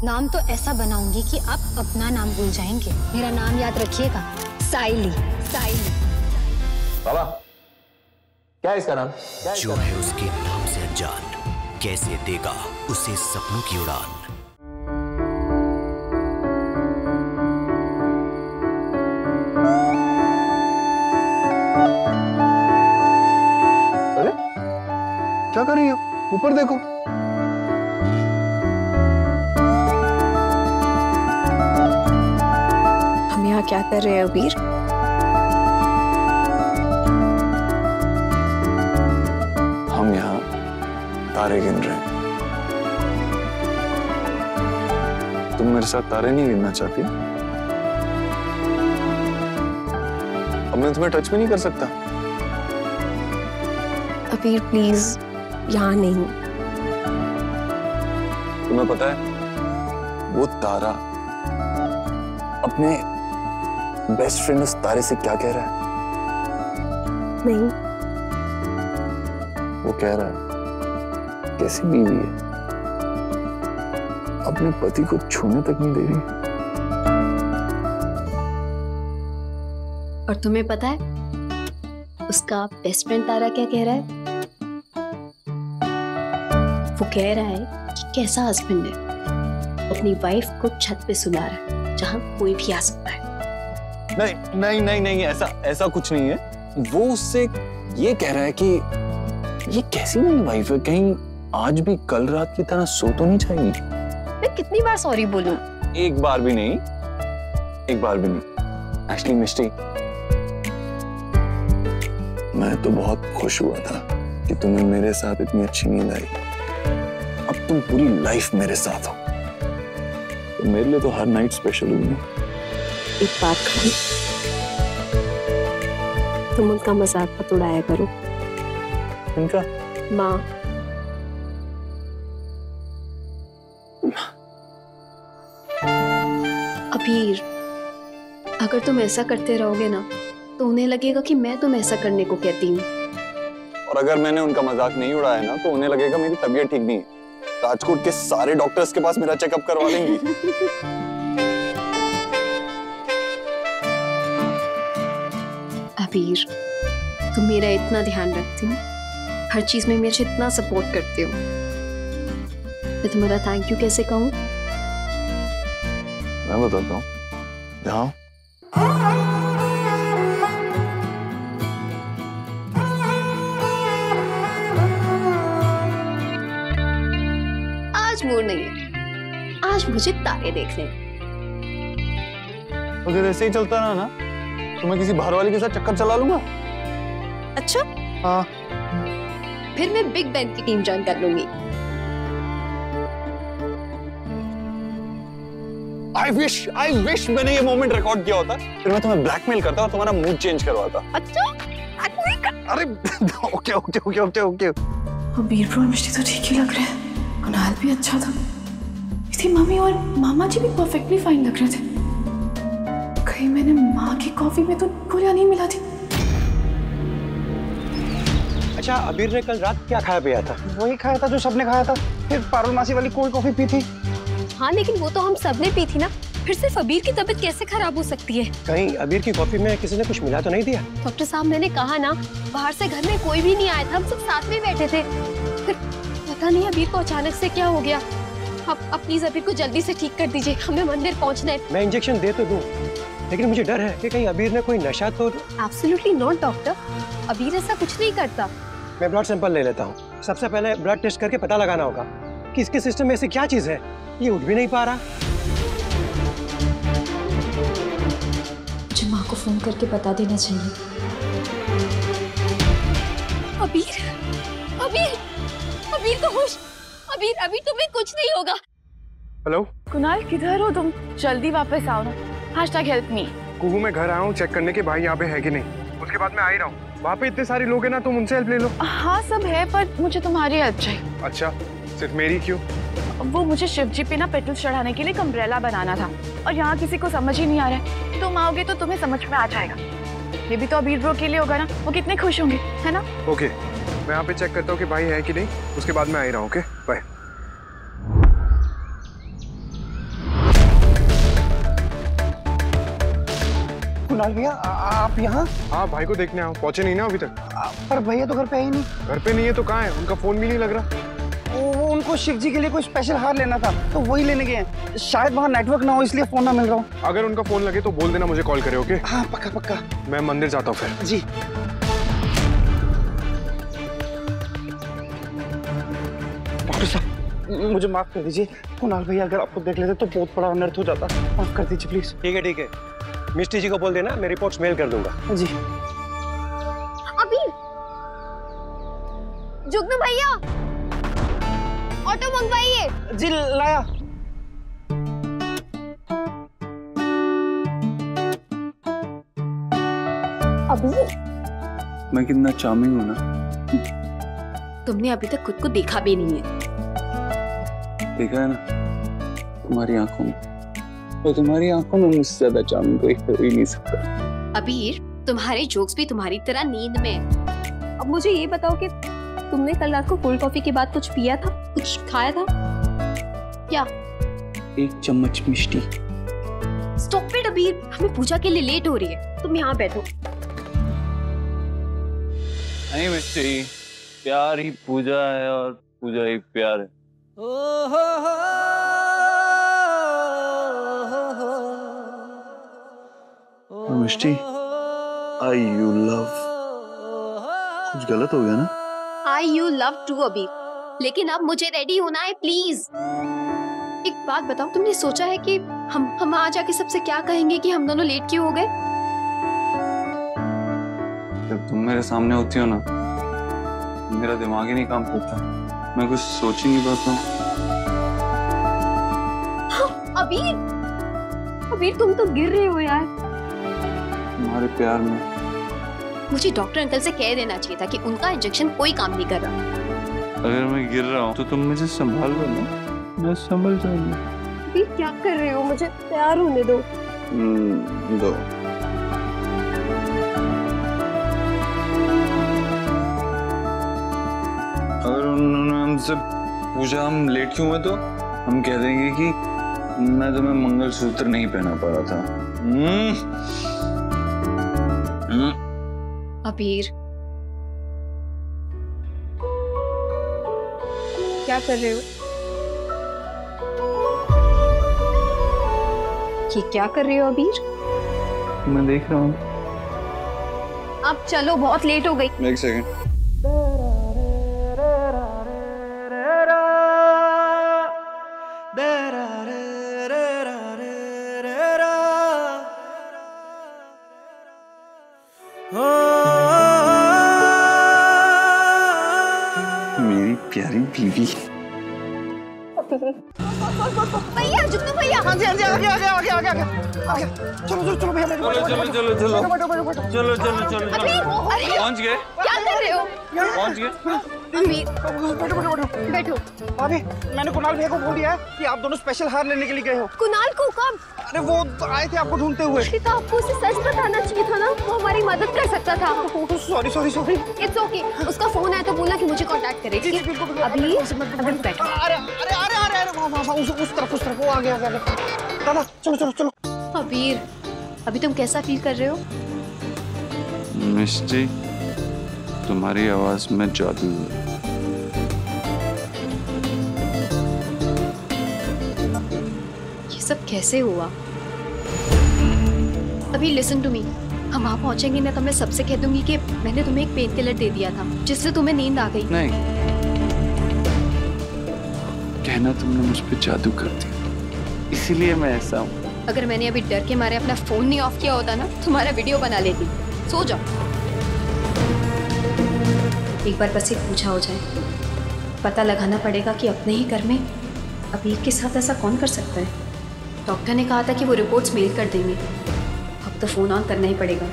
नाम तो ऐसा बनाऊंगी कि आप अपना नाम भूल जाएंगे। मेरा नाम याद रखिएगा, साइली। साइली। बाबा, क्या है इसका नाम? जो है उसके नाम से अनजान, कैसे देगा उसे सपनों की उड़ान। अरे क्या कर रही हो? ऊपर देखो। हम यहाँ क्या कर रहे हैं अबीर? हम यहाँ तारे गिन रहे हैं। तुम मेरे साथ तारे नहीं गिनना चाहती? अब मैं तुम्हें टच भी नहीं कर सकता। अबीर प्लीज, यहाँ नहीं। तुम्हें पता है वो तारा अपने बेस्ट फ्रेंड उस तारे से क्या कह रहा है? नहीं। वो कह रहा है कैसी बीवी है, अपने पति को छूने तक नहीं दे रही। और तुम्हें पता है उसका बेस्ट फ्रेंड तारा क्या कह रहा है? वो कह रहा है कि कैसा हस्बैंड है, अपनी वाइफ को छत पे सुला रहा है जहां कोई भी आ सकता है। नहीं नहीं नहीं नहीं, ऐसा कुछ नहीं है। वो उससे ये कह रहा है कि ये कैसी नई वाइफ है, कहीं आज भी कल रात की तरह सो तो नहीं जाएगी। मैं कितनी बार सॉरी बोलूं? एक बार भी नहीं, एक बार भी नहीं। एक्चुअली मिस्टी, मैं तो बहुत खुश हुआ था कि तुम्हें मेरे साथ इतनी अच्छी नींद आई। अब तुम पूरी लाइफ मेरे साथ हो, तो मेरे लिए तो हर नाइट स्पेशल हुई है। एक बात कहूं, तुम उनका मजाक मत उड़ाया करो। इनका? माँ। अबीर, अगर तुम ऐसा करते रहोगे ना तो उन्हें लगेगा कि मैं तुम ऐसा करने को कहती हूँ। और अगर मैंने उनका मजाक नहीं उड़ाया ना तो उन्हें लगेगा मेरी तबीयत ठीक नहीं है। राजकोट के सारे डॉक्टर्स के पास मेरा चेकअप करवा लेंगी। अबीर, तुम मेरा इतना ध्यान रखती हो, हर चीज में मेरे इतना सपोर्ट करती हो, मैं तुम्हारा थैंक यू कैसे कहूँ? मैं बताता हूँ। यहाँ आज मूड नहीं है, आज मुझे तारे देखने। अगर ऐसे ही चलता रहा ना तो मैं किसी बाहर वाले के साथ चक्कर चला लूंगा। अच्छा? हाँ। फिर मैं बिग बैन की टीम ज्वाइन कर लूंगी। I wish मैंने ये मोमेंट रिकॉर्ड किया होता, फिर मैं तुम्हें ब्लैकमेल करता और तुम्हारा मूड चेंज करवाता। अच्छा? अरे ओके। अबीर ब्रो और मिष्टी तो ठीक ही लग रहे हैं, कुणाल भी अच्छा था, इसकी मम्मी और मामा जी भी परफेक्टली फाइन लग रहे थे। कहीं मैंने माँ की कॉफी में तो गोलियां नहीं मिला थी। अच्छा, अबीर ने कल रात क्या खाया पिया था? वही खाया था जो सबने खाया था, फिर पारुल मासी वाली कोल्ड कॉफी पी थी। हाँ, लेकिन वो तो हम सबने पी थी ना, फिर सिर्फ अबीर की तबीयत कैसे खराब हो सकती है? कहीं अबीर की कॉफी में किसी ने कुछ मिला तो नहीं दिया? डॉक्टर साहब, मैंने कहा ना, बाहर से घर में कोई भी नहीं आया था, हम सब साथ में बैठे थे। फिर पता नहीं अबीर को अचानक से क्या हो गया। आप प्लीज अबीर को जल्दी से ठीक कर दीजिए, हमें मंदिर पहुंचना है। मैं इंजेक्शन दे तो दूं, लेकिन मुझे डर है कि कहीं अबीर ने कोई नशा तो। एब्सोल्युटली नॉट डॉक्टर, अबीर ऐसा कुछ नहीं करता। मैं ब्लड सैंपल ले लेता हूँ। सबसे पहले ब्लड टेस्ट करके पता लगाना होगा कि इसके सिस्टम में ऐसी क्या चीज है, ये उठ भी नहीं पा रहा। मुझे माँ को फोन करके बता देना चाहिए। अबीर, अबीर, अबीर को होश, अबीर, अबीर तुम्हें कुछ नहीं होगा। हेलो कुणाल, किधर हो तुम? जल्दी वापस आओ ना। #help me। कुहू मैं घर आया हूँ चेक करने के भाई यहाँ पे है कि नहीं, उसके बाद मैं आ ही रहा हूँ। वहाँ पे इतने सारे लोग हैं ना, तुम उनसे हेल्प ले लो। हाँ सब है, पर मुझे तुम्हारी हेल्प चाहिए। अच्छा, सिर्फ मेरी क्यों? वो मुझे शिवजी पे ना पेट्रोल चढ़ाने के लिए एक अम्ब्रेला बनाना था, और यहाँ किसी को समझ ही नहीं आ रहा है। तुम आओगे तो तुम्हें समझ में आ जाएगा। ये भी तो अबीर ब्रो के लिए होगा ना, वो कितने खुश होंगे, है ना? ओके, मैं यहाँ पे चेक करता हूँ कि भाई है कि नहीं, उसके बाद मैं आ ही रहा हूँ। Okay bye. कुणाल भैया आप यहाँ? हाँ भाई को देखने आओ, पहुंचे नहीं ना अभी तक। पर भैया तो घर पे है ही नहीं। घर पे नहीं है तो कहाँ है? उनका फोन भी नहीं लग रहा। वो उनको शिव जी के लिए कोई स्पेशल हार लेना था तो वही लेने गए हैं। शायद वहाँ नेटवर्क ना हो इसलिए फोन ना मिल रहा हो। अगर उनका फोन लगे तो बोल देना मुझे कॉल करे, ओके? हाँ पक्का पक्का। मैं मंदिर जाता हूँ फिर। जी। डॉक्टर साहब मुझे माफ कर दीजिए, कुणाल भैया अगर आपको देख लेते तो बहुत बड़ा अनर्थ हो जाता। माफ कर दीजिए प्लीज। ठीक है, मिस्टी जी को बोल देना, मैं रिपोर्ट्स मेल कर दूंगा। जी। अभी जुगनू भैया ऑटो मंगवाइए। जी लाया। अभी मैं कितना चार्मिंग हूँ ना। तुमने अभी तक खुद को देखा भी नहीं है। देखा है ना तुम्हारी आंखों में, तो तुम्हारी आंखों में मुझसे ज्यादा चार्मिंग कोई हो ही नहीं सकता। अबीर तुम्हारे जोक्स भी तुम्हारी तरह नींद में है। अब मुझे ये बताओ कि तुमने कल रात को कोल्ड कॉफी के बाद कुछ पिया था, कुछ खाया था क्या? 1 चम्मच मिष्टी। स्टॉप इट अबीर, हमें पूजा के लिए लेट हो रही है, तुम यहाँ बैठो। नहीं मिष्टी, प्यार ही पूजा है और पूजा ही प्यार है। मिष्टी, आई यू लव, कुछ गलत हो गया ना? आई यू लव टू अबीर, लेकिन अब मुझे रेडी होना है प्लीज। एक बात बताओ, तुमने सोचा है कि हम आ जाके सबसे क्या कहेंगे कि हम दोनों लेट क्यों हो गए? जब तुम मेरे सामने होती हो ना, मेरा दिमाग ही नहीं काम करता, मैं कुछ सोच ही नहीं पाता हूँ। अबीर तुम तो गिर रहे हो यार। तुम्हारे प्यार में। मुझे डॉक्टर अंकल से कह देना चाहिए था कि उनका इंजेक्शन कोई काम नहीं कर रहा। अगर मैं गिर रहा हूँ तो तुम मुझे संभाल लो ना, मैं संभल जाऊंगा। अबीर क्या कर रहे हो, मुझे तैयार होने दो। दो। अगर उन्होंने हमसे पूछा हम लेट क्यों हुए तो हम कह देंगे कि मैं तुम्हें मंगलसूत्र नहीं पहना पा रहा था। अबीर क्या कर रहे हो? ये क्या कर रहे हो अबीर? मैं देख रहा हूँ। अब चलो, बहुत लेट हो गई। एक सेकंड। मेरी प्यारी बीवी। भैया, जुगनू भैया। हाँ जी आ गया चलो भैया बैठो। अरे पहुंच गए? क्या कर रहे हो? पहुंच गए? बैठो। अभी मैंने कुणाल भैया को बोल दिया है कि आप दोनों स्पेशल हार लेने के लिए गए हो। कुणाल को कब? अरे वो तो आए थे आपको ढूंढते हुए। तो आपको उसे सच बताना चाहिए था ना, वो हमारी मदद कर सकता था। सॉरी। इट्स ओके, उसका फोन आया तो बोलना कि मुझे कांटेक्ट करे। अभी बैठो। अरे उस तरफ वो आ गया। दादा चलो। अबीर, अभी तुम कैसा फील कर रहे हो? मिष्टी, तुम्हारी आवाज में जादू है। ये सब कैसे हुआ? अभी लिसन टू मी, हम वहाँ पहुंचेंगे ना तो मैं सबसे कह दूंगी कि मैंने तुम्हें एक पेन किलर दे दिया था जिससे तुम्हें नींद आ गई। नहीं, कहना तुमने मुझ पे जादू कर दिया, इसीलिए मैं ऐसा हूँ। अगर मैंने अभी डर के मारे अपना फोन नहीं ऑफ किया होता ना, तुम्हारा वीडियो बना लेती। सो जाओ। एक बार बस एक पूछा हो जाए, पता लगाना पड़ेगा कि अपने ही घर में अबीर के साथ ऐसा कौन कर सकता है। डॉक्टर ने कहा था कि वो रिपोर्ट्स मेल कर देंगे, अब तो फोन ऑन करना ही पड़ेगा।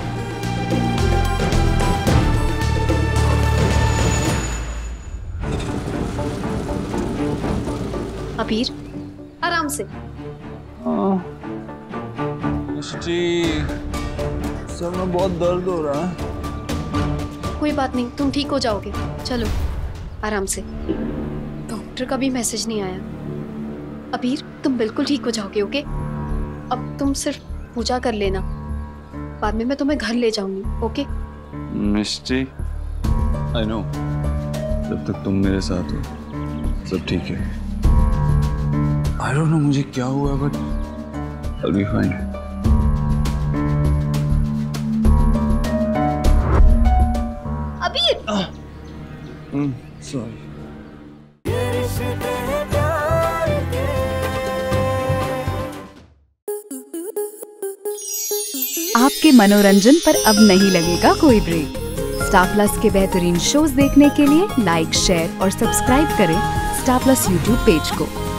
अबीर आराम से। सर में बहुत दर्द हो रहा है। कोई बात नहीं, तुम ठीक हो जाओगे। चलो आराम से। डॉक्टर का भी मैसेज नहीं आया। अबीर तुम बिल्कुल ठीक हो जाओगे, ओके? अब तुम सिर्फ पूजा कर लेना, बाद में मैं तुम्हें घर ले जाऊंगी, ओके? मिस्टी, आई नो, जब तक तुम मेरे साथ हो सब ठीक है। आई डोंट नो मुझे क्या हुआ, but I will be fine. Sorry. आपके मनोरंजन पर अब नहीं लगेगा कोई ब्रेक। स्टार प्लस के बेहतरीन शोज देखने के लिए लाइक, शेयर और सब्सक्राइब करें स्टार प्लस यूट्यूब पेज को।